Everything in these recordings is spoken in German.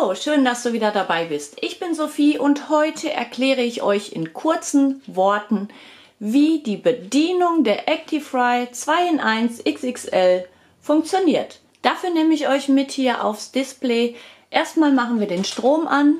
Hallo, schön, dass du wieder dabei bist. Ich bin Sophie und heute erkläre ich euch in kurzen Worten, wie die Bedienung der Actifry 2 in 1 XXL funktioniert. Dafür nehme ich euch mit hier aufs Display. Erstmal machen wir den Strom an.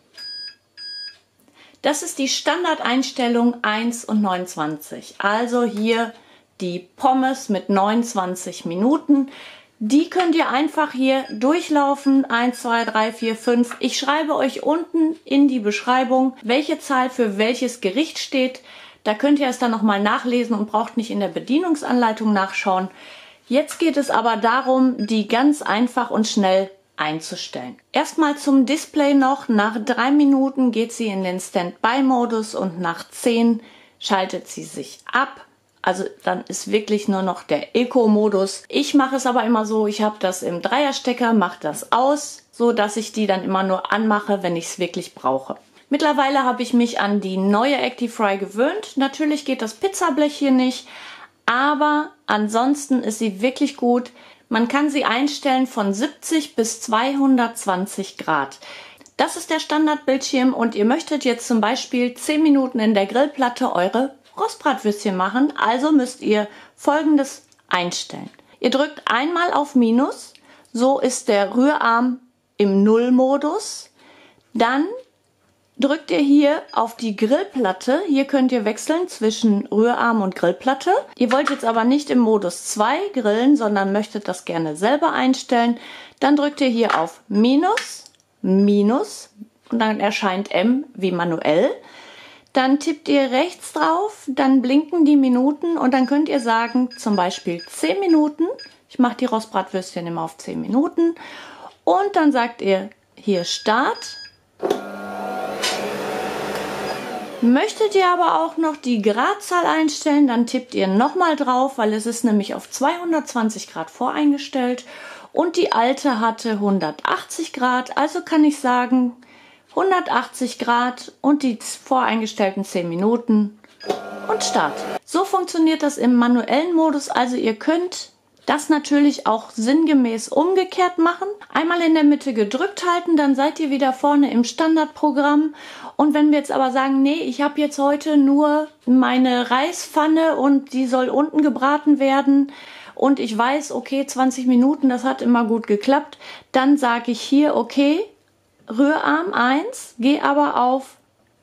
Das ist die Standardeinstellung 1 und 29. Also hier die Pommes mit 29 Minuten. Die könnt ihr einfach hier durchlaufen. 1, 2, 3, 4, 5. Ich schreibe euch unten in die Beschreibung, welche Zahl für welches Gericht steht. Da könnt ihr es dann nochmal nachlesen und braucht nicht in der Bedienungsanleitung nachschauen. Jetzt geht es aber darum, die ganz einfach und schnell einzustellen. Erstmal zum Display noch. Nach 3 Minuten geht sie in den Standby-Modus und nach 10 schaltet sie sich ab. Also dann ist wirklich nur noch der Eco-Modus. Ich mache es aber immer so, ich habe das im Dreierstecker, mache das aus, so dass ich die dann immer nur anmache, wenn ich es wirklich brauche. Mittlerweile habe ich mich an die neue Actifry gewöhnt. Natürlich geht das Pizzablech hier nicht, aber ansonsten ist sie wirklich gut. Man kann sie einstellen von 70 bis 220 Grad. Das ist der Standardbildschirm und ihr möchtet jetzt zum Beispiel 10 Minuten in der Grillplatte eure Rostbratwürstchen machen, also müsst ihr Folgendes einstellen. Ihr drückt einmal auf Minus, so ist der Rührarm im Nullmodus. Dann drückt ihr hier auf die Grillplatte. Hier könnt ihr wechseln zwischen Rührarm und Grillplatte. Ihr wollt jetzt aber nicht im Modus 2 grillen, sondern möchtet das gerne selber einstellen. Dann drückt ihr hier auf Minus, Minus und dann erscheint M wie manuell. Dann tippt ihr rechts drauf, dann blinken die Minuten und dann könnt ihr sagen, zum Beispiel 10 Minuten. Ich mache die Rostbratwürstchen immer auf 10 Minuten. Und dann sagt ihr hier Start. Möchtet ihr aber auch noch die Gradzahl einstellen, dann tippt ihr nochmal drauf, weil es ist nämlich auf 220 Grad voreingestellt. Und die alte hatte 180 Grad, also kann ich sagen 180 Grad und die voreingestellten 10 Minuten und Start. So funktioniert das im manuellen Modus, also ihr könnt das natürlich auch sinngemäß umgekehrt machen. Einmal in der Mitte gedrückt halten, dann seid ihr wieder vorne im Standardprogramm. Und wenn wir jetzt aber sagen, nee, ich habe jetzt heute nur meine Reispfanne und die soll unten gebraten werden und ich weiß, okay, 20 Minuten, das hat immer gut geklappt, dann sage ich hier, okay, Rührarm 1, gehe aber auf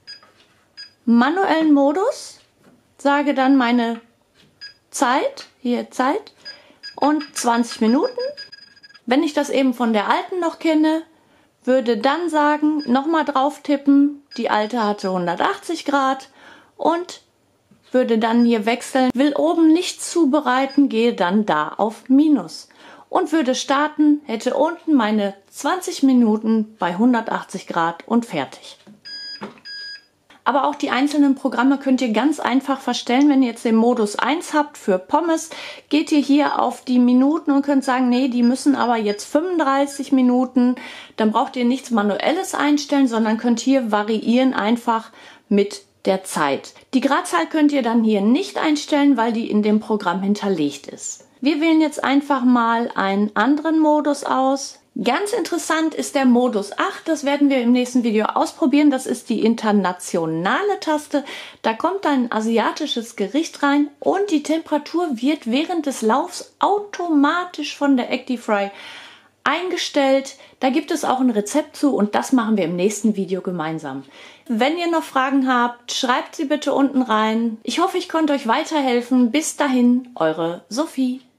manuellen Modus, sage dann meine Zeit, hier Zeit und 20 Minuten. Wenn ich das eben von der alten noch kenne, würde dann sagen, nochmal drauf tippen, die alte hatte 180 Grad und würde dann hier wechseln, will oben nichts zubereiten, gehe dann da auf Minus. Und würde starten, hätte unten meine 20 Minuten bei 180 Grad und fertig. Aber auch die einzelnen Programme könnt ihr ganz einfach verstellen. Wenn ihr jetzt den Modus 1 habt für Pommes, geht ihr hier auf die Minuten und könnt sagen, nee, die müssen aber jetzt 35 Minuten. Dann braucht ihr nichts Manuelles einstellen, sondern könnt hier variieren einfach mit der Zeit. Die Gradzahl könnt ihr dann hier nicht einstellen, weil die in dem Programm hinterlegt ist. Wir wählen jetzt einfach mal einen anderen Modus aus. Ganz interessant ist der Modus 8, das werden wir im nächsten Video ausprobieren. Das ist die internationale Taste. Da kommt ein asiatisches Gericht rein und die Temperatur wird während des Laufs automatisch von der Actifry eingestellt. Da gibt es auch ein Rezept zu und das machen wir im nächsten Video gemeinsam. Wenn ihr noch Fragen habt, schreibt sie bitte unten rein. Ich hoffe, ich konnte euch weiterhelfen. Bis dahin, eure Sophie.